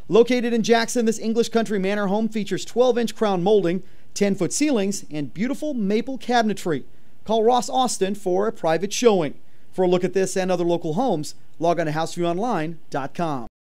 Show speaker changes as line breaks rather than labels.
Located in Jackson, this English country manor home features 12-inch crown molding, 10-foot ceilings, and beautiful maple cabinetry. Call Ross Austin for a private showing. For a look at this and other local homes, log on to houseviewonline.com.